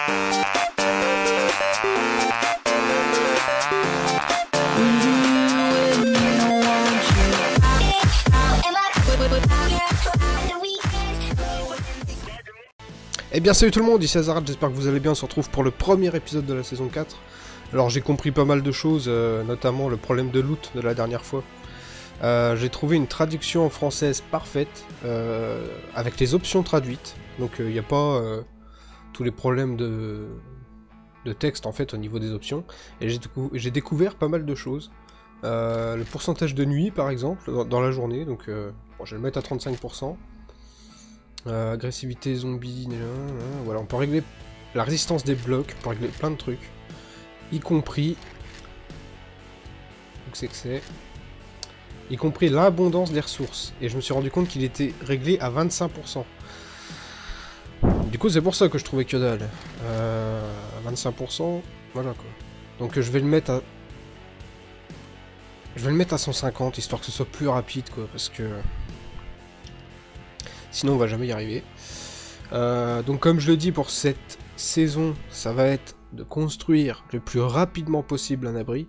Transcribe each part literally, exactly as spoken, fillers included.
Eh bien salut tout le monde, ici Azarat, j'espère que vous allez bien, on se retrouve pour le premier épisode de la saison quatre. Alors j'ai compris pas mal de choses, euh, notamment le problème de loot de la dernière fois. Euh, j'ai trouvé une traduction en française parfaite, euh, avec les options traduites, donc il euh, n'y a pas euh, tous les problèmes de, de texte en fait au niveau des options. Et j'ai décou découvert pas mal de choses. Euh, le pourcentage de nuit par exemple, dans, dans la journée, donc euh, bon, je vais le mettre à trente-cinq pour cent. Euh, agressivité zombie, nan, nan, voilà, on peut régler la résistance des blocs, on peut régler plein de trucs, y compris, donc c'est que c'est, y compris l'abondance des ressources, et je me suis rendu compte qu'il était réglé à vingt-cinq pour cent. Du coup c'est pour ça que je trouvais que dalle, euh, vingt-cinq pour cent, voilà quoi. Donc je vais le mettre à, je vais le mettre à cent cinquante, histoire que ce soit plus rapide quoi, parce que sinon on va jamais y arriver. Euh, donc comme je le dis pour cette saison, ça va être de construire le plus rapidement possible un abri.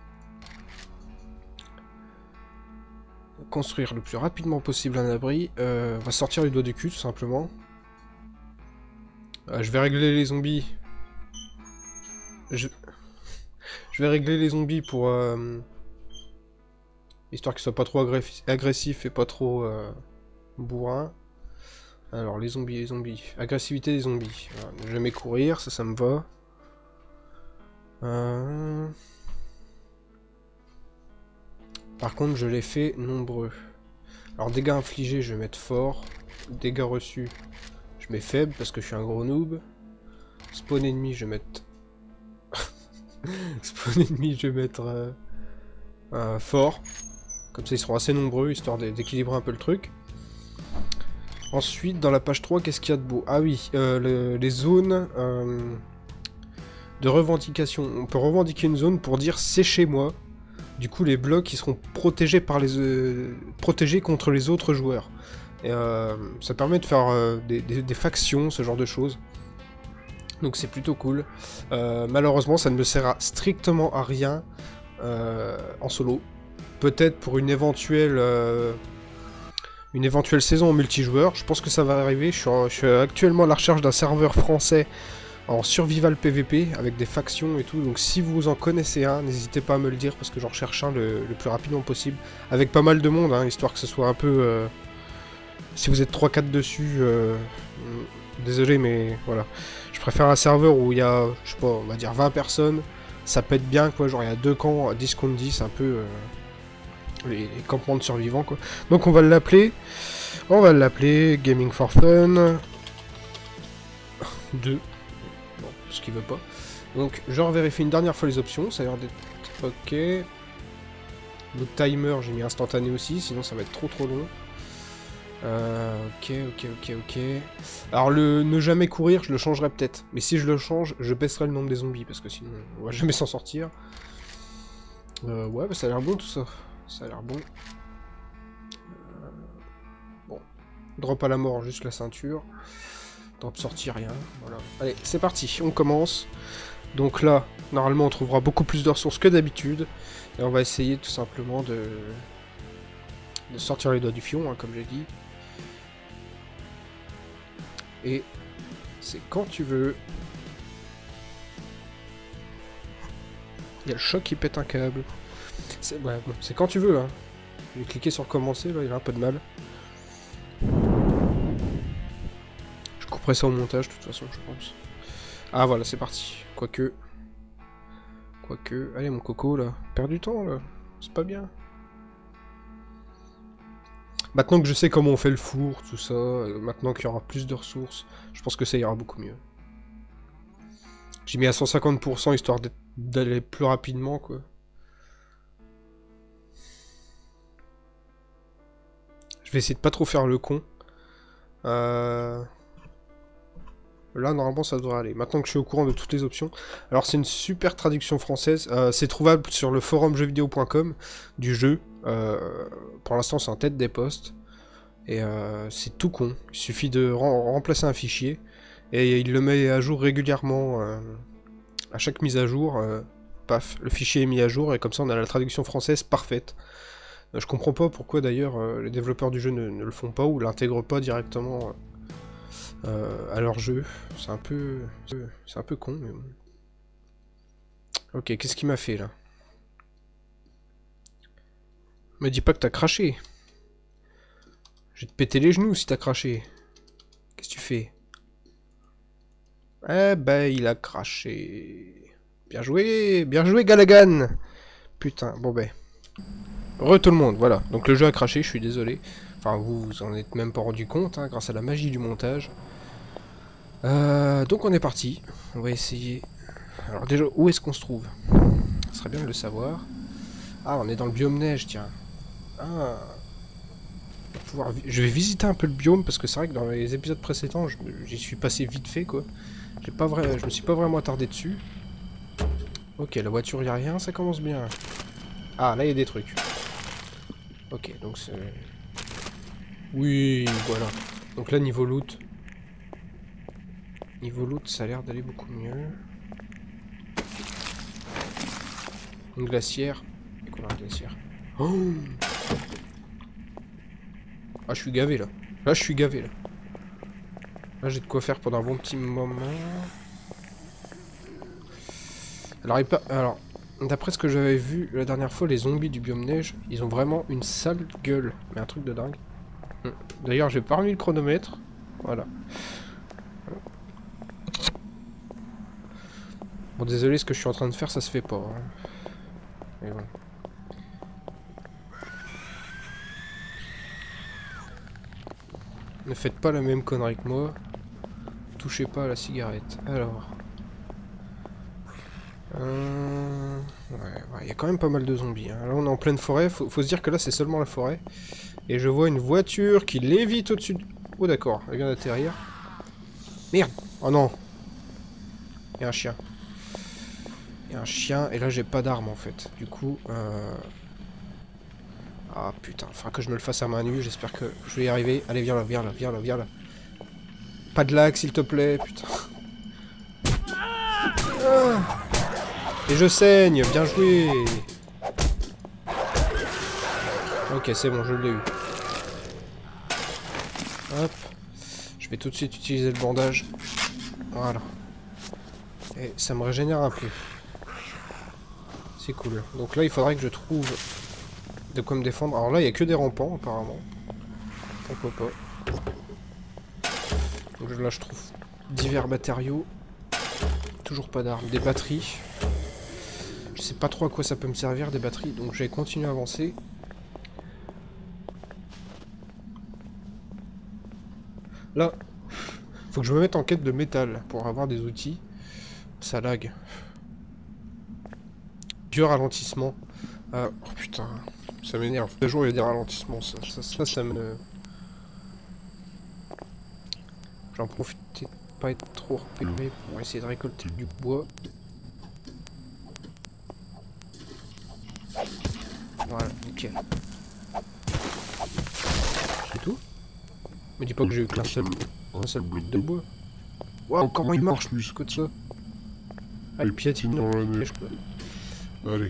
Construire le plus rapidement possible un abri. Euh, on va sortir les doigts du cul tout simplement. Euh, je vais régler les zombies. Je, je vais régler les zombies pour... Euh... histoire qu'ils soient pas trop agressifs et pas trop euh... bourrins. Alors, les zombies, les zombies. Agressivité des zombies. Voilà, ne jamais courir, ça, ça me va. Euh... Par contre, je les fais nombreux. Alors, dégâts infligés, je vais mettre fort. Dégâts reçus, je mets faible parce que je suis un gros noob. Spawn ennemi, je vais mettre... Spawn ennemi, je vais mettre... Euh... Euh, fort. Comme ça, ils seront assez nombreux, histoire d'équilibrer un peu le truc. Ensuite, dans la page trois, qu'est-ce qu'il y a de beau? Ah oui, euh, le, les zones euh, de revendication. On peut revendiquer une zone pour dire c'est chez moi. Du coup, les blocs ils seront protégés par les euh, protégés contre les autres joueurs. Et, euh, ça permet de faire euh, des, des, des factions, ce genre de choses. Donc c'est plutôt cool. Euh, malheureusement, ça ne me sert à strictement à rien euh, en solo. Peut-être pour une éventuelle... Euh, Une éventuelle saison en multijoueur, je pense que ça va arriver. Je suis, en, je suis actuellement à la recherche d'un serveur français en survival P V P avec des factions et tout. Donc si vous en connaissez un, n'hésitez pas à me le dire parce que j'en recherche un le, le plus rapidement possible. Avec pas mal de monde, hein, histoire que ce soit un peu... Euh... Si vous êtes trois quatre dessus, euh... désolé mais voilà. Je préfère un serveur où il y a, je sais pas, on va dire vingt personnes. Ça pète bien quoi, genre il y a deux camps, dix contre dix, un peu... Euh... Les, les campements de survivants quoi. Donc on va l'appeler, on va l'appeler Gaming for Fun deux. Bon, ce qu'il veut pas. Donc je revérifie une dernière fois les options, ça a l'air d'être ok. Le timer j'ai mis instantané aussi, sinon ça va être trop trop long. Euh, ok, ok, ok, ok. Alors le ne jamais courir, je le changerai peut-être. Mais si je le change, je baisserai le nombre des zombies parce que sinon on va jamais s'en sortir. Euh, ouais, bah, ça a l'air bon tout ça. Ça a l'air bon. Euh, bon. Drop à la mort, juste la ceinture. Drop sortie, rien. Voilà. Allez, c'est parti, on commence. Donc là, normalement, on trouvera beaucoup plus de ressources que d'habitude. Et on va essayer tout simplement de... de sortir les doigts du fion, hein, comme j'ai dit. Et c'est quand tu veux. Il y a le choc qui pète un câble. C'est ouais, bon, quand tu veux, hein. Je vais cliquer sur commencer, là, il a un peu de mal. Je couperai ça au montage, de toute façon, je pense. Ah, voilà, c'est parti. Quoique... Quoique... Allez, mon coco, là. Perds du temps, là. C'est pas bien. Maintenant que je sais comment on fait le four, tout ça, euh, maintenant qu'il y aura plus de ressources, je pense que ça ira beaucoup mieux. J'ai mis à cent cinquante pour cent, histoire d'aller plus rapidement, quoi. Je vais essayer de pas trop faire le con. Euh... Là, normalement, ça devrait aller. Maintenant que je suis au courant de toutes les options. Alors, c'est une super traduction française. Euh, c'est trouvable sur le forum jeux vidéo point com du jeu. Euh, pour l'instant, c'est en tête des postes. Et euh, c'est tout con. Il suffit de rem remplacer un fichier. Et il le met à jour régulièrement. Euh, à chaque mise à jour, euh, paf, le fichier est mis à jour et comme ça on a la traduction française parfaite. Euh, je comprends pas pourquoi d'ailleurs euh, les développeurs du jeu ne, ne le font pas ou l'intègrent pas directement euh, à leur jeu. C'est un peu... C'est un peu con, mais bon. Ok, qu'est-ce qu'il m'a fait là? Me dis pas que t'as craché. Je vais te péter les genoux si t'as craché. Qu'est-ce que tu fais? Eh ben, il a craché. Bien joué, bien joué Galagan. Putain, bon ben. Re tout le monde, voilà. Donc le jeu a craché, je suis désolé. Enfin, vous vous en êtes même pas rendu compte, hein, grâce à la magie du montage. Euh, donc on est parti. On va essayer. Alors déjà, où est-ce qu'on se trouve? Ce serait bien de le savoir. Ah, on est dans le biome neige, tiens. Ah. Pouvoir... Je vais visiter un peu le biome parce que c'est vrai que dans les épisodes précédents, j'y suis passé vite fait quoi. J'ai pas vrai... Je me suis pas vraiment attardé dessus. Ok, la voiture, y a rien, ça commence bien. Ah, là il y a des trucs. Ok, donc c'est... Oui, voilà. Donc là, niveau loot... Niveau loot, ça a l'air d'aller beaucoup mieux. Une glacière. Et quoi la glacière? Oh, ah, je suis gavé là. Là, je suis gavé là. Là, j'ai de quoi faire pendant un bon petit moment. Alors, il pas... Alors, d'après ce que j'avais vu la dernière fois, les zombies du biome neige, ils ont vraiment une sale gueule. Mais un truc de dingue. D'ailleurs, j'ai pas remis le chronomètre. Voilà. Bon, désolé, ce que je suis en train de faire, ça se fait pas. Hein. Mais bon. Ne faites pas la même connerie que moi. Touchez pas à la cigarette. Alors. Euh... Ouais, il y a quand même pas mal de zombies. Hein. Là, on est en pleine forêt. Faut, faut se dire que là, c'est seulement la forêt. Et je vois une voiture qui lévite au-dessus de... Oh, d'accord. Elle vient d'atterrir. Merde. Oh non. Il y a un chien. Il y a un chien. Et là, j'ai pas d'arme, en fait. Du coup... Euh... Ah, putain. Il faudra que je me le fasse à main nue. J'espère que je vais y arriver. Allez, viens là, viens là, viens là, viens là. Pas de lag, s'il te plaît. Putain. Ah. Et je saigne, bien joué. Ok, c'est bon, je l'ai eu. Hop. Je vais tout de suite utiliser le bandage. Voilà. Et ça me régénère un peu. C'est cool. Donc là, il faudrait que je trouve de quoi me défendre. Alors là, il n'y a que des rampants, apparemment. Pourquoi pas. Donc là, je trouve divers matériaux. Toujours pas d'armes. Des batteries. Je sais pas trop à quoi ça peut me servir, des batteries. Donc je vais continuer à avancer. Là, faut que je me mette en quête de métal pour avoir des outils. Ça lag. Dieu ralentissement. Ah, oh putain, ça m'énerve. Tous les jours il y a des ralentissements, ça, ça, ça, ça me... J'en profite de pas être trop repéré pour essayer de récolter du bois. Voilà, nickel. C'est tout? Me dis pas que j'ai eu qu'un seul, un seul bout de bois. Waouh, comment il marche plus que de ça? Ah, il piétine dans la neige, quoi. Allez.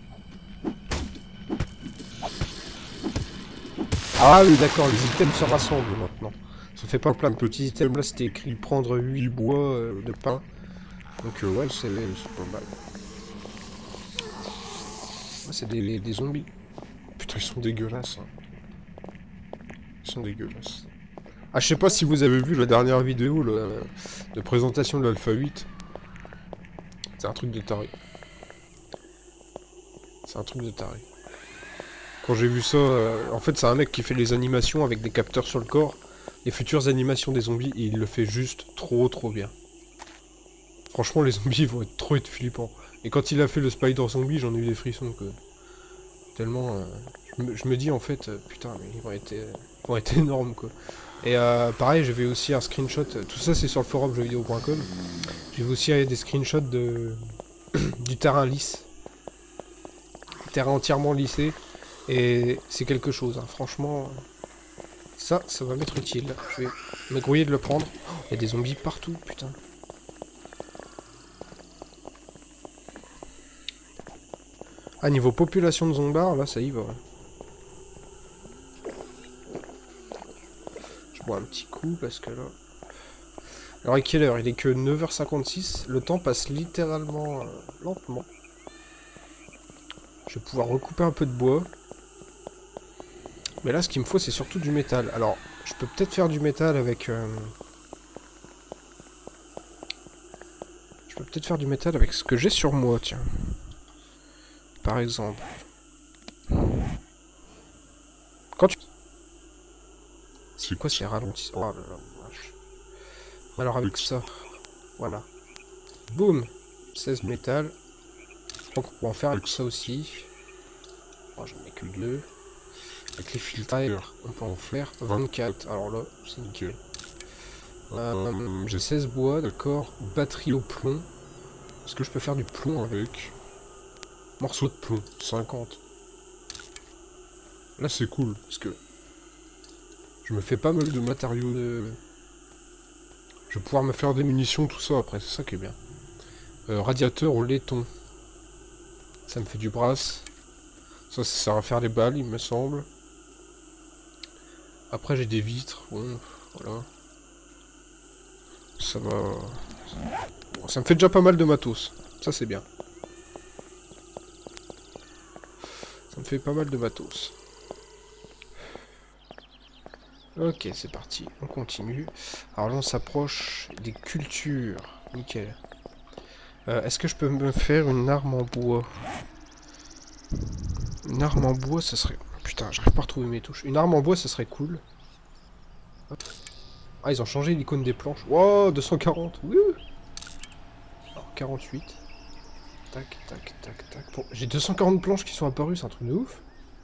Ah oui, d'accord, les items se rassemblent maintenant. Ça fait pas plein de petits items, là c'était écrit prendre huit bois euh, de pain. Donc euh, ouais, c'est pas mal. Ah, c'est des, des zombies. Putain, ils sont dégueulasses. Hein. Ils sont dégueulasses. Ah, je sais pas si vous avez vu la dernière vidéo le, de présentation de l'Alpha huit. C'est un truc de taré. C'est un truc de taré. Quand j'ai vu ça, euh, en fait c'est un mec qui fait les animations avec des capteurs sur le corps, les futures animations des zombies, et il le fait juste trop trop bien. Franchement les zombies vont être trop être flippants. Et quand il a fait le Spider Zombie, j'en ai eu des frissons quoi. Tellement... Euh, je, me, je me dis en fait, euh, putain mais ils vont être, euh, ils vont être énormes quoi. Et euh, pareil, j'ai vu aussi un screenshot, tout ça c'est sur le forum jeux vidéo point com. J'ai vu aussi euh, des screenshots de du terrain lisse. Terrain entièrement lissé. Et c'est quelque chose, hein. Franchement, ça, ça va m'être utile. Je vais Mais grouillé de le prendre. Il y a des zombies partout, putain. Ah, niveau population de zombards, là, ça y va. Je bois un petit coup, parce que là... Alors, à quelle heure? Il est que neuf heures cinquante-six. Le temps passe littéralement euh, lentement. Je vais pouvoir recouper un peu de bois. Mais là, ce qu'il me faut, c'est surtout du métal. Alors, je peux peut-être faire du métal avec... Euh... Je peux peut-être faire du métal avec ce que j'ai sur moi, tiens. Par exemple. Quand tu... C'est quoi ces ralentissements? Oh là là, vache. Alors avec ça, voilà. Boum, seize métal. Je crois qu'on peut en faire avec ça aussi. Oh, j'en ai que deux. Avec les filtres, on peut en faire vingt-quatre. Alors là, c'est nickel. Euh, j'ai seize bois, d'accord. Batterie au plomb. Est-ce que je peux faire du plomb avec? Morceau de plomb, cinquante. Là, c'est cool, parce que je me fais pas mal de matériaux de... Je vais pouvoir me faire des munitions, tout ça, après, c'est ça qui est bien. Euh, radiateur au laiton. Ça me fait du brass. Ça, ça sert à faire des balles, il me semble. Après, j'ai des vitres, bon, voilà. Ça va... Bon, ça me fait déjà pas mal de matos. Ça, c'est bien. Ça me fait pas mal de matos. Ok, c'est parti. On continue. Alors là, on s'approche des cultures. Nickel. Euh, Est-ce que je peux me faire une arme en bois? Une arme en bois, ça serait... Putain, j'arrive pas à retrouver mes touches. Une arme en bois, ça serait cool. Hop. Ah, ils ont changé l'icône des planches. Wow, deux cent quarante. Oui. Alors, quarante-huit. Tac, tac, tac, tac. Bon, j'ai deux cent quarante planches qui sont apparues, c'est un truc de ouf.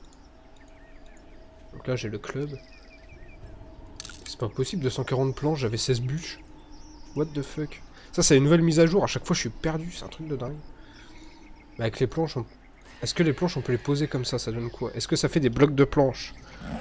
Donc là, j'ai le club. C'est pas possible, deux cent quarante planches, j'avais seize bûches. What the fuck? Ça, c'est une nouvelle mise à jour. À chaque fois, je suis perdu. C'est un truc de dingue. Mais avec les planches, on... Est-ce que les planches, on peut les poser comme ça? Ça donne quoi? Est-ce que ça fait des blocs de planches?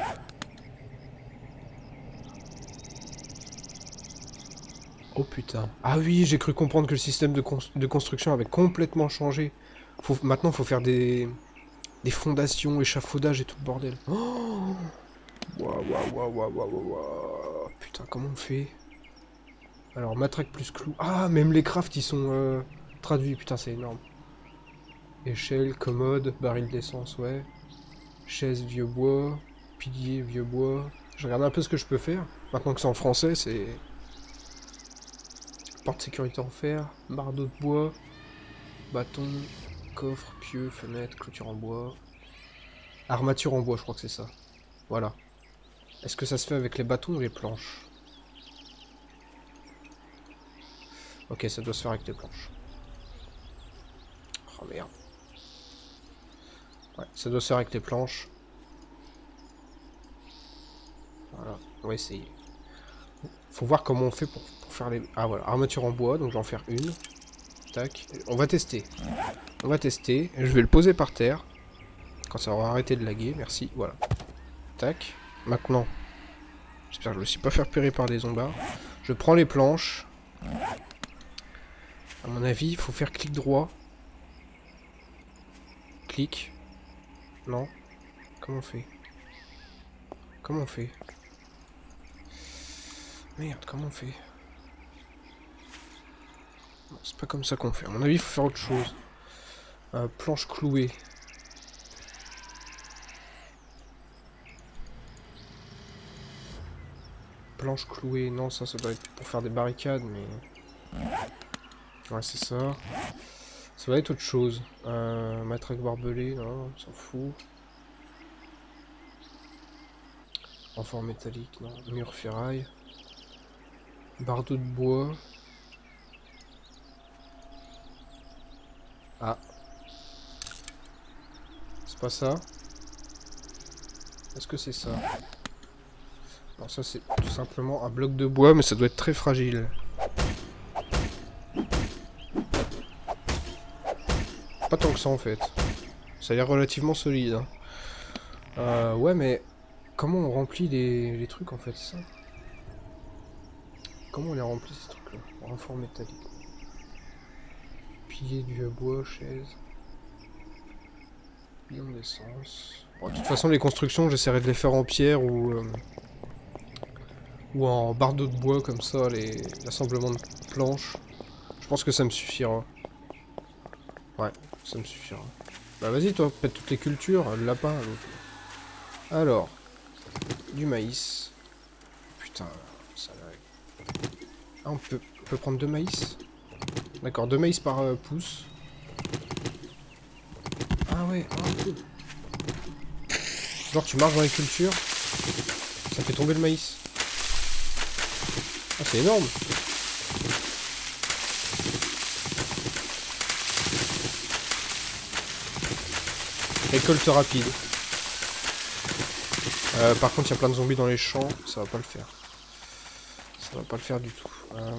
Oh putain. Ah oui, j'ai cru comprendre que le système de, con de construction avait complètement changé. Faut... Maintenant, il faut faire des... des fondations, échafaudage et tout le bordel. Oh, waouh, waouh, waouh, waouh, waouh, waouh. Putain, comment on fait? Alors, matraque plus clou. Ah, même les crafts, ils sont euh, traduits. Putain, c'est énorme. Échelle, commode, baril d'essence, ouais. Chaise, vieux bois. Pilier, vieux bois. Je regarde un peu ce que je peux faire. Maintenant que c'est en français, c'est... Porte sécurité en fer. Bardeau de bois. Bâton. Coffre, pieu, fenêtre, clôture en bois. Armature en bois, je crois que c'est ça. Voilà. Est-ce que ça se fait avec les bâtons ou les planches? Ok, ça doit se faire avec les planches. Oh merde. Ouais, ça doit se faire avec les planches. Voilà, on va essayer. Faut voir comment on fait pour, pour faire les... Ah voilà, armature en bois, donc je vais en faire une. Tac. On va tester. On va tester. Je vais le poser par terre. Quand ça aura arrêté de laguer, merci. Voilà. Tac. Maintenant. J'espère que je ne me suis pas fait repérer par des zombards. Je prends les planches. À mon avis, il faut faire clic droit. Clic. Non. Comment on fait? Comment on fait? Merde, comment on fait? Non, c'est pas comme ça qu'on fait. À mon avis, il faut faire autre chose. Euh, planche clouée. Planche clouée. Non, ça, ça doit être pour faire des barricades, mais... Ouais, c'est ça. Ça va être autre chose. Euh, matraque barbelée, non, on s'en fout. Renfort métallique, non. Mur ferraille. Bardeau de bois. Ah. C'est pas ça. Est-ce que c'est ça? Alors ça c'est tout simplement un bloc de bois, mais ça doit être très fragile. Pas tant que ça en fait. Ça a l'air relativement solide. Hein. Euh, ouais mais comment on remplit les, les trucs en fait ça? Comment on les remplit ces trucs-là? Renfort métallique. Pilier du bois, chaise. Bidon d'essence. Bon, de toute façon, les constructions, j'essaierai de les faire en pierre ou... Euh, ou en bardeau de bois, comme ça, l'assemblement de planches. Je pense que ça me suffira. Ouais, ça me suffira. Bah vas-y toi, pète toutes les cultures, le lapin. Donc. Alors, du maïs. Putain, ça lag. Ah, on peut, on peut prendre deux maïs. D'accord, deux maïs par euh, pouce. Ah ouais, ah. Genre tu marches dans les cultures, ça fait tomber le maïs. Ah c'est énorme. Récolte rapide. Euh, par contre, il y a plein de zombies dans les champs, ça va pas le faire. Ça va pas le faire du tout. Euh...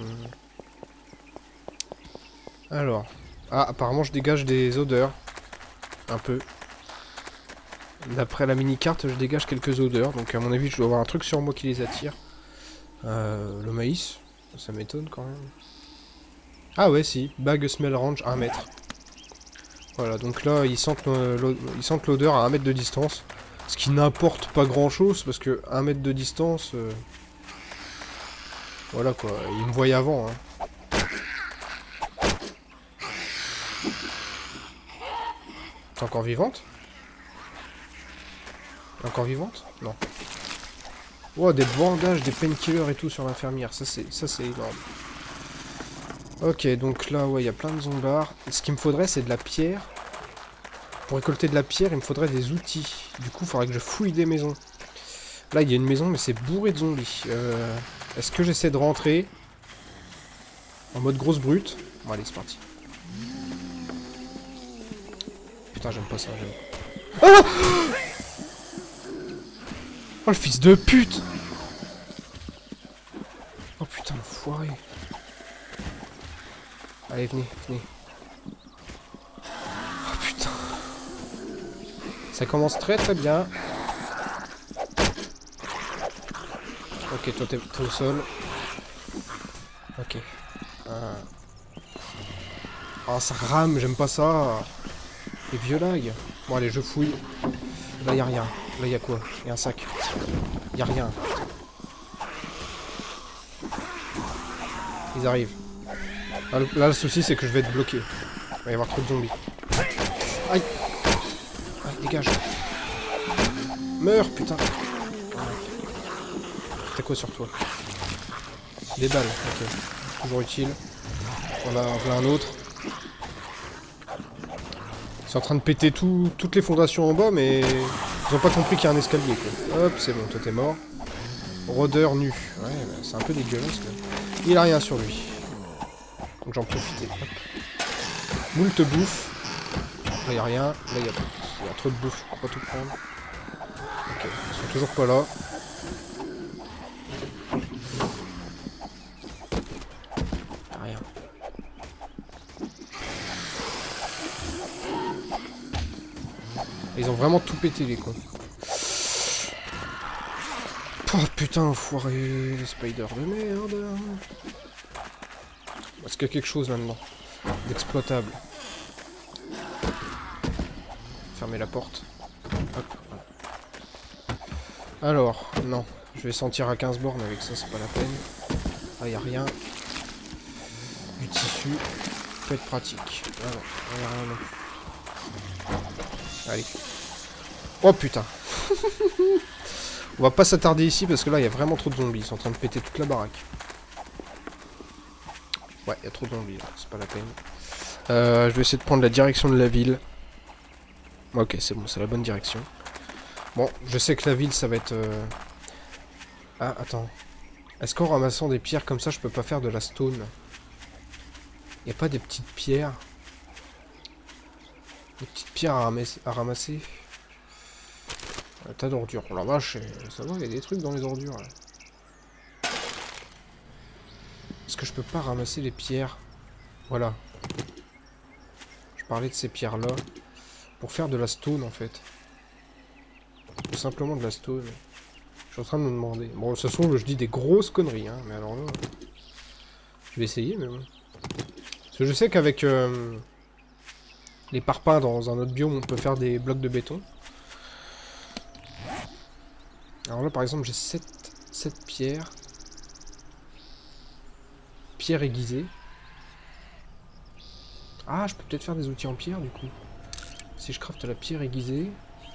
Alors. Ah, apparemment, je dégage des odeurs. Un peu. D'après la mini-carte, je dégage quelques odeurs. Donc, à mon avis, je dois avoir un truc sur moi qui les attire. Euh, le maïs. Ça m'étonne quand même. Ah ouais, si. Bag smell range, un mètre. Voilà, donc là, ils sentent l'odeur à un mètre de distance. Ce qui n'importe pas grand chose, parce que un mètre de distance... Euh... Voilà quoi, ils me voyaient avant. Hein. T'es encore vivante? Encore vivante? Non. Oh, des bandages, des painkillers et tout sur l'infirmière. Ça, c'est ça c'est énorme. Ok, donc là, ouais, il y a plein de zombards. Ce qu'il me faudrait, c'est de la pierre. Pour récolter de la pierre, il me faudrait des outils. Du coup, il faudrait que je fouille des maisons. Là, il y a une maison, mais c'est bourré de zombies. Euh, Est-ce que j'essaie de rentrer en mode grosse brute? Bon, allez, c'est parti. Putain, j'aime pas ça, j'aime. Ah! Oh, le fils de pute! Oh putain, l'enfoiré. Allez, venez, venez. Oh putain. Ça commence très très bien. Ok, toi t'es au sol. Ok. Euh... Oh, ça rame, j'aime pas ça. Les vieux lags. Bon, allez, je fouille. Là, y'a rien. Là, y'a quoi? Y'a un sac. Y'a rien. Ils arrivent. Là, le, là, le souci, c'est que je vais être bloqué. Il va y avoir trop de zombies. Aïe! Aïe, dégage! Meurs, putain! T'as quoi sur toi? Des balles, ok. Toujours utile. Voilà, voilà un autre. Ils sont en train de péter tout, toutes les fondations en bas, mais ils ont pas compris qu'il y a un escalier, quoi. Hop, c'est bon, toi t'es mort. Rôdeur nu. Ouais, bah, c'est un peu dégueulasse, mais... Il a rien sur lui. Donc j'en profite. Moult bouffe. Là, y a rien. Là, il y, y a trop de bouffe. Je peux pas tout prendre. Ok, ils sont toujours pas là. Y a rien. Ils ont vraiment tout pété, les cons. Oh putain, enfoiré. Les spiders de merde. Est-ce qu'il y a quelque chose là-dedans d'exploitable? Fermez la porte. Hop. Alors, non. Je vais sentir à quinze bornes avec ça, c'est pas la peine. Ah, y a rien. Du tissu. Peut être pratique. Ah non, y a rien non. Allez. Oh putain. On va pas s'attarder ici parce que là, il y a vraiment trop de zombies. Ils sont en train de péter toute la baraque. Ouais, il y a trop de zombies là, c'est pas la peine. Euh, je vais essayer de prendre la direction de la ville. Ok, c'est bon, c'est la bonne direction. Bon, je sais que la ville, ça va être... Euh... Ah, attends. Est-ce qu'en ramassant des pierres comme ça, je peux pas faire de la stone? Il a pas des petites pierres? Des petites pierres à, ramasser, à ramasser. Un tas d'ordures. Oh la vache, ça va, il y a des trucs dans les ordures là. Est-ce que je peux pas ramasser les pierres? Voilà. Je parlais de ces pierres-là. Pour faire de la stone, en fait. Tout simplement de la stone. Je suis en train de me demander. Bon, ce sont, je dis des grosses conneries, hein, mais alors là... Je vais essayer, mais bon. Parce que je sais qu'avec euh, les parpaings dans un autre biome, on peut faire des blocs de béton. Alors là, par exemple, j'ai sept pierres. Pierre aiguisée. Ah, je peux peut-être faire des outils en pierre, du coup. Si je crafte la pierre aiguisée...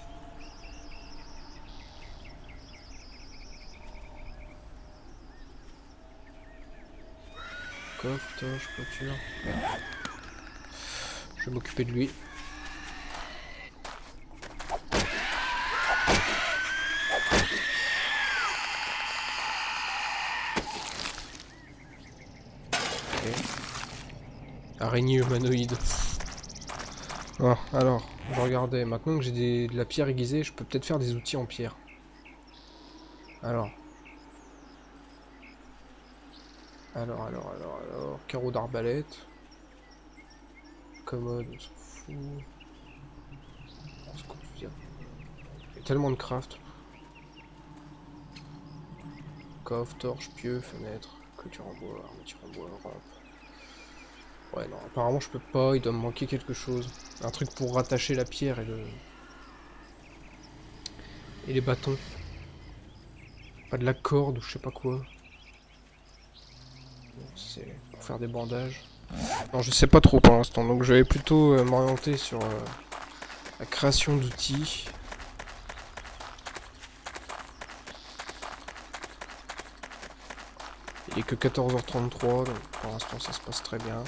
Coffre, torche, clôture... Je vais m'occuper de lui. Okay. Araignée humanoïde. Oh, alors, je regardais. Maintenant que j'ai des... de la pierre aiguisée, je peux peut-être faire des outils en pierre. Alors. Alors, alors, alors, alors... Carreau d'arbalète. Commode, on s'en fout. C'est quoi, je veux dire. Il y a tellement de craft. Coffre, torche, pieu, fenêtre, clôture en bois, armature en bois, rampe. Ouais, non, apparemment je peux pas, il doit me manquer quelque chose. Un truc pour rattacher la pierre et le... Et les bâtons. Pas de la corde ou je sais pas quoi. C'est pour faire des bandages. Non, je sais pas trop pour l'instant, donc je vais plutôt euh, m'orienter sur euh, la création d'outils. Il est que quatorze heures trente-trois, donc pour l'instant ça se passe très bien.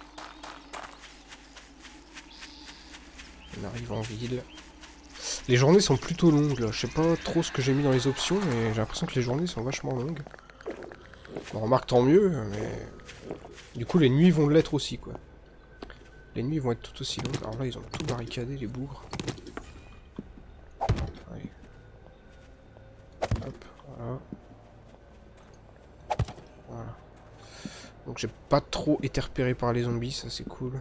On arrive en ville. Les journées sont plutôt longues là, je sais pas trop ce que j'ai mis dans les options, mais j'ai l'impression que les journées sont vachement longues. On remarque tant mieux, mais... Du coup les nuits vont l'être aussi quoi. Les nuits vont être tout aussi longues. Alors là ils ont tout barricadé les bougres. Allez. Hop, voilà. Voilà. Donc j'ai pas trop été repéré par les zombies, ça c'est cool.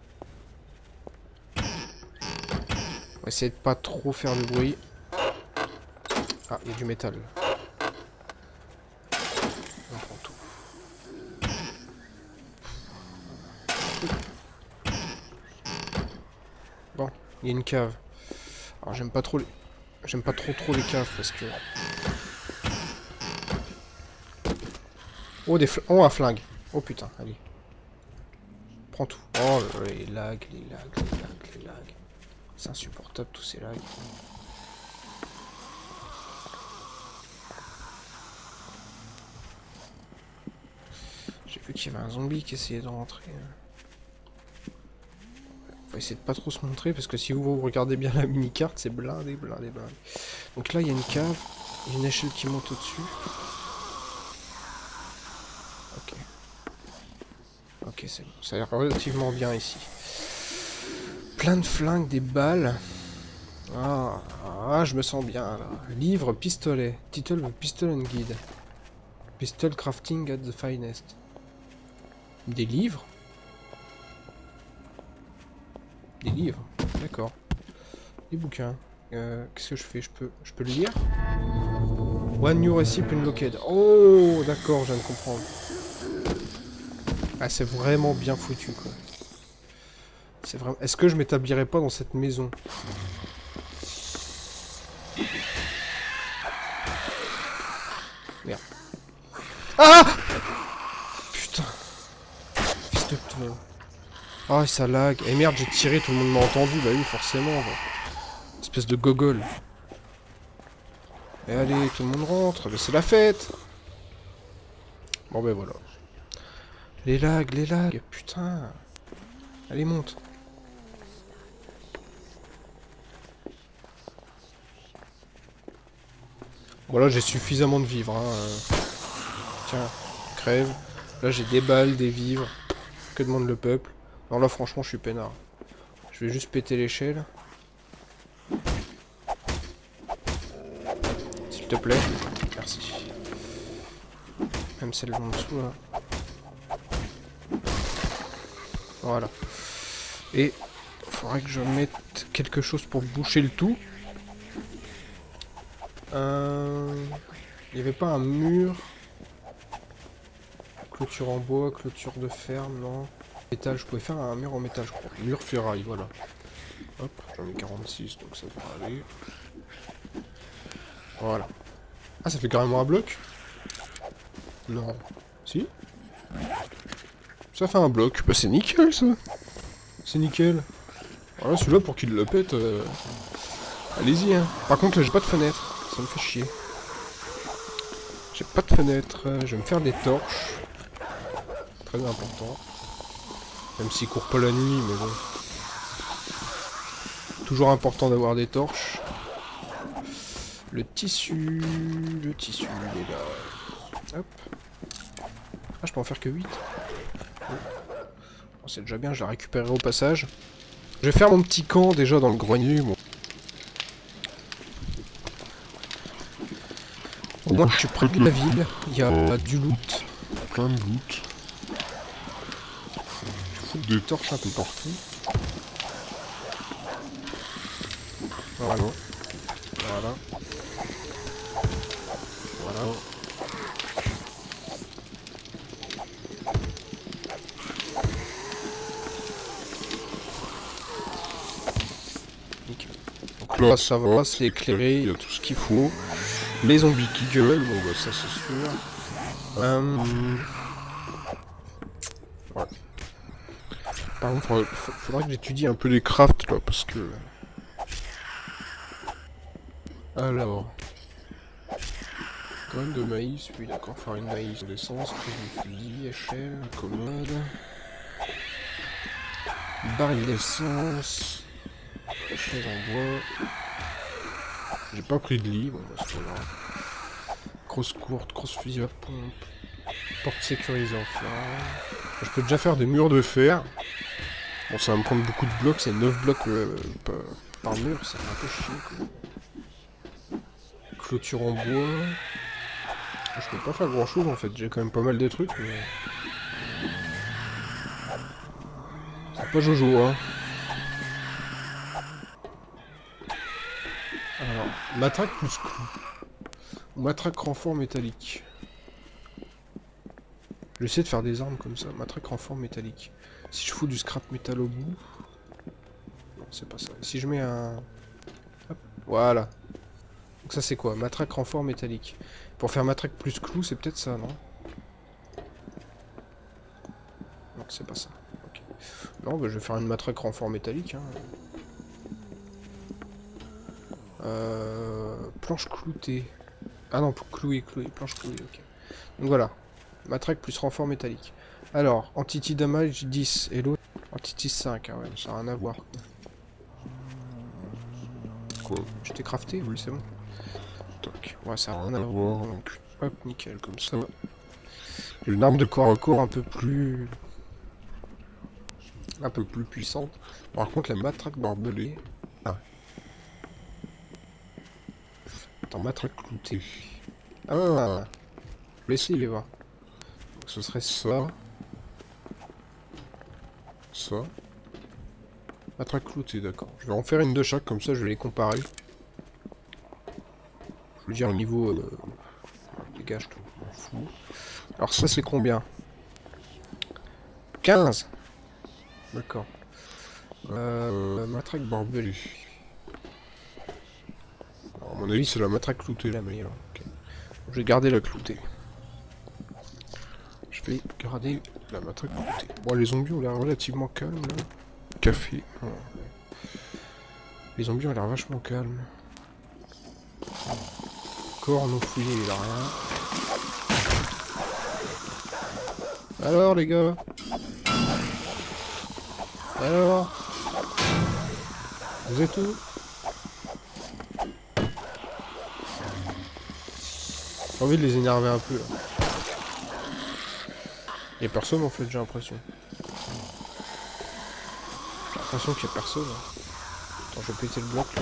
On va essayer de pas trop faire de bruit. Ah, il y a du métal. On prend tout. Bon, il y a une cave. Alors j'aime pas trop les... J'aime pas trop trop les caves parce que... Oh, des fl... oh, un flingue. Oh putain, allez. Prends tout. Oh, les lags, les lags, les lags, les lags. C'est insupportable tous ces lags. J'ai vu qu'il y avait un zombie qui essayait de rentrer. On va essayer de pas trop se montrer parce que si vous regardez bien la mini-carte, c'est blindé, blindé, blindé. Donc là, il y a une cave, il y a une échelle qui monte au-dessus. Ok. Ok, c'est bon. Ça a l'air relativement bien ici. Plein de flingues, des balles. Ah, ah, je me sens bien là. Livre, pistolet. Title of Pistol and Guide. Pistol crafting at the finest. Des livres? Des livres, d'accord. Des bouquins. Euh, Qu'est-ce que je fais? Je peux, je peux le lire? One new recipe unlocked. Oh, d'accord, je viens de comprendre. Ah, c'est vraiment bien foutu, quoi. C'est vraiment... Est-ce que je m'établirais pas dans cette maison? Merde. Ah! Putain. Fils de toi. Ah, oh, ça lag. Et merde, j'ai tiré, tout le monde m'a entendu. Bah oui, forcément. Bah. Espèce de gogol. Et allez, tout le monde rentre. Mais c'est la fête. Bon, ben voilà. Les lags, les lags. Putain. Allez, monte. Voilà, j'ai suffisamment de vivres. Hein. Tiens, crève. Là, j'ai des balles, des vivres. Que demande le peuple? Non, là, franchement, je suis peinard. Je vais juste péter l'échelle. S'il te plaît. Merci. Même celle en dessous, là. Voilà. Et il faudrait que je mette quelque chose pour boucher le tout. Euh... Il n'y avait pas un mur. clôture en bois, clôture de ferme, non. Métal, je pouvais faire un mur en métal, je crois. Mur ferraille, voilà. Hop, j'en ai quarante-six, donc ça devrait aller. Voilà. Ah, ça fait carrément un bloc? Non. Si? Ça fait un bloc. Bah c'est nickel, ça. C'est nickel. Voilà, celui-là, pour qu'il le pète, euh... allez-y, hein. Par contre, là, j'ai pas de fenêtre. Ça me fait chier. J'ai pas de fenêtre. Je vais me faire des torches. Très important. Même s'il court pas la nuit, mais bon. Toujours important d'avoir des torches. Le tissu... Le tissu, il est là. Hop. Ah, je peux en faire que huit. Oh. Bon, c'est déjà bien, je la récupérerai au passage. Je vais faire mon petit camp déjà dans le grenier. Bon. Au moins, je suis près de la ville. Il y a euh, du loot. Plein de loot. Il faut des torches un peu partout. Voilà. Voilà. Voilà. Nickel. Donc là, ça va, c'est éclairé, il y a tout ce qu'il faut. Les zombies qui gueulent, bon bah ça c'est sûr. Euh... Ouais. Par contre, faudrait, faudrait que j'étudie un peu les crafts là, parce que... Alors... Graines de maïs, oui d'accord, faire une maïs d'essence, prise de fusil, échelle, commode... Baril d'essence... Échelle en bois... J'ai pas pris de lit, bon bah c'est pas grave. Grosse courte, grosse fusil à pompe... Porte sécurisée en fer... Je peux déjà faire des murs de fer. Bon ça va me prendre beaucoup de blocs, c'est neuf blocs euh, par, par mur, ça fait un peu chier quoi. Clôture en bois... Je peux pas faire grand chose en fait, j'ai quand même pas mal de trucs mais... C'est pas Jojo hein. Alors, matraque plus clou. Matraque renfort métallique. Je vais essayer de faire des armes comme ça, matraque renfort métallique. Si je fous du scrap métal au bout... Non, c'est pas ça. Si je mets un... Hop, voilà. Donc ça c'est quoi? Matraque renfort métallique. Pour faire matraque plus clou, c'est peut-être ça, non? Non, c'est pas ça. Okay. Non, bah, je vais faire une matraque renfort métallique. Hein. Euh... Planche cloutée. Ah non, clouée, clouée, planche clouée, ok. Donc voilà. Matraque plus renfort métallique. Alors, entity damage dix et l'autre entity cinq. Ah ouais, ça n'a rien à voir. Quoi? Je t'ai crafté? Oui, c'est bon. Toc. Ouais, ça n'a rien à voir. Donc, hop, nickel, comme ça. Et une arme de corps à corps un peu plus... Un peu plus puissante. Par contre, la matraque barbelée... Ah. Attends, matraque cloutée. Ah, ouais, ouais, ouais. Je vais essayer, voir. Donc, ce serait ça. Ça. Matraque cloutée, d'accord. Je vais en faire une de chaque, comme ça je vais les comparer. Je veux dire, au niveau... Euh... Dégage tout, je m'en fous. Alors ça, c'est combien? quinze. D'accord. Euh... Matraque barbelée. Alors, à mon avis, c'est la matraque cloutée, la meilleure. Okay. Je vais garder la cloutée. Je vais garder la matraque cloutée. Bon, les zombies ont l'air relativement calmes, là. Café. Oh. Les zombies ont l'air vachement calmes. Corps non fouillé, il a rien. Alors les gars? Alors? Vous êtes où? J'ai envie de les énerver un peu là. Y'a personne en fait, j'ai l'impression. J'ai l'impression qu'il y a personne. Hein. Attends, je vais péter le bloc là.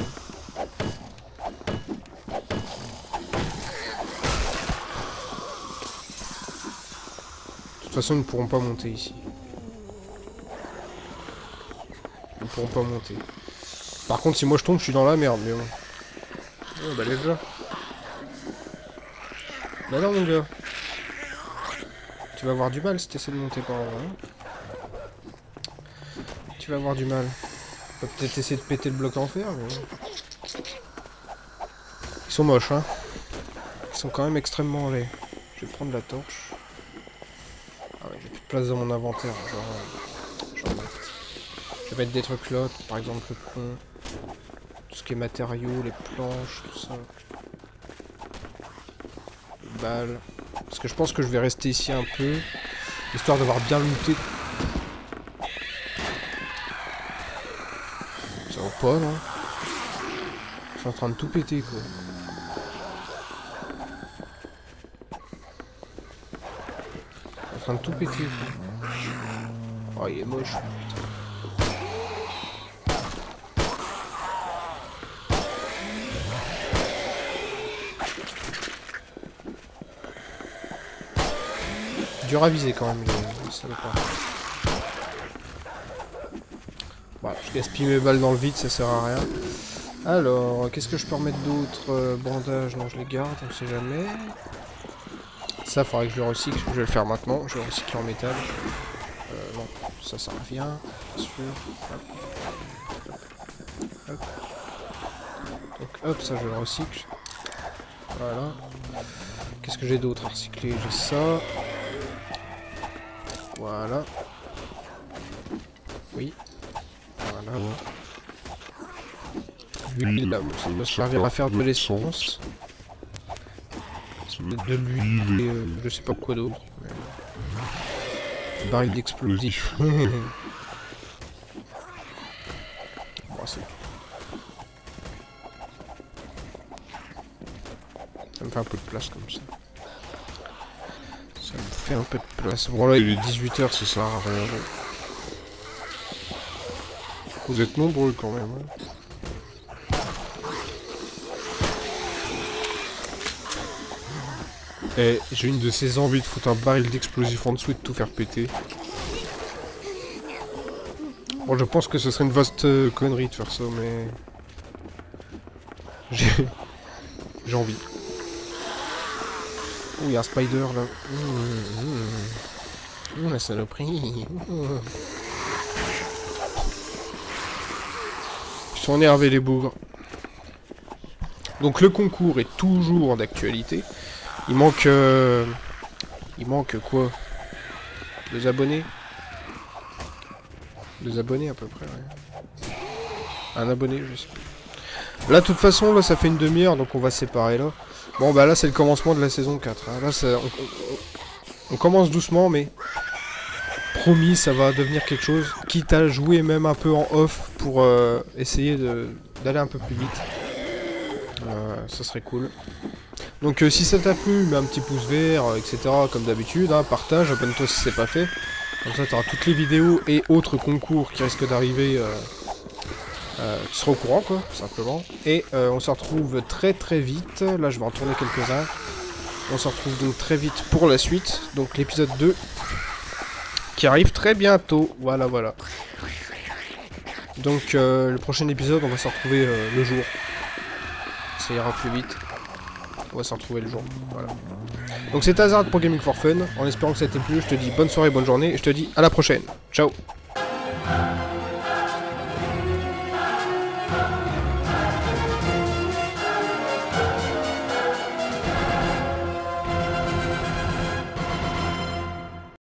De toute façon, ils ne pourront pas monter ici. Ils ne pourront pas monter. Par contre, si moi je tombe, je suis dans la merde, mais bon. Oh, bah lève là. Bah non, mon gars. tu vas avoir du mal si tu essaies de monter par en haut. Hein. Tu vas avoir du mal. On va peut-être essayer de péter le bloc en fer, mais... Ils sont moches, hein. Ils sont quand même extrêmement laids. Je vais prendre la torche. Ah ouais, j'ai plus de place dans mon inventaire. Genre, euh, genre mettre. Je vais mettre des trucs là, par exemple le pont. Tout ce qui est matériaux, les planches, tout ça. Les balles. Parce que je pense que je vais rester ici un peu. Histoire d'avoir bien looté. Ça va pas, non? Je suis en train de tout péter, quoi. En train de tout péter, quoi. Oh, il est moche. Dur à viser quand même, les salopards. Voilà, je gaspille mes balles dans le vide, ça sert à rien. Alors, qu'est-ce que je peux remettre d'autre? euh, Bandages, non, je les garde, on sait jamais. Ça, faudrait que je le recycle, je vais le faire maintenant, je vais le recycler en métal. Euh, non, ça, ça revient, bien sûr. Hop. Hop. Donc, hop, ça, je le recycle. Voilà. Qu'est-ce que j'ai d'autre à recycler? J'ai ça. Voilà. Oui. Voilà. L'huile, là, ça peut servir à faire de l'essence. De l'huile et euh, je sais pas quoi d'autre. Mais... baril d'explosifs. Bon, c'est tout. Ça me fait un peu de place comme ça. Ça me fait un peu de place. Bon là il est dix-huit heures, ça sert à rien. Vous êtes nombreux quand même. Hein. Et j'ai une de ces envies de foutre un baril d'explosifs en dessous et de tout faire péter. Bon, je pense que ce serait une vaste euh, connerie de faire ça, mais... J'ai... J'ai envie. Oh, il y a un spider, là. Mmh, mmh. Mmh, la saloperie. Mmh. Ils sont énervés, les bougres. Donc, le concours est toujours d'actualité. Il manque... Euh... Il manque quoi? Deux abonnés? Deux abonnés à peu près, ouais. Un abonné, je sais pas. Là, de toute façon, là, ça fait une demi-heure, donc on va se séparer, là. Bon, bah là, c'est le commencement de la saison quatre. Hein. Là, ça, on, on, on commence doucement, mais... Promis, ça va devenir quelque chose. Quitte à jouer même un peu en off pour euh, essayer d'aller un peu plus vite. Euh, ça serait cool. Donc euh, si ça t'a plu, mets un petit pouce vert, euh, et cetera. Comme d'habitude, hein, partage, abonne-toi si c'est pas fait. Comme ça tu auras toutes les vidéos et autres concours qui risquent d'arriver. Euh, euh, tu seras au courant quoi, simplement. Et euh, on se retrouve très très vite. Là je vais en tourner quelques-uns. On se retrouve donc très vite pour la suite. Donc l'épisode deux. Qui arrive très bientôt. Voilà voilà. Donc euh, le prochain épisode on va se retrouver euh, le jour. Ça ira plus vite. On va se retrouver le jour. Voilà. Donc c'est Hazard pour Gaming for Fun. En espérant que ça t'ait plu, je te dis bonne soirée, bonne journée. Et je te dis à la prochaine. Ciao.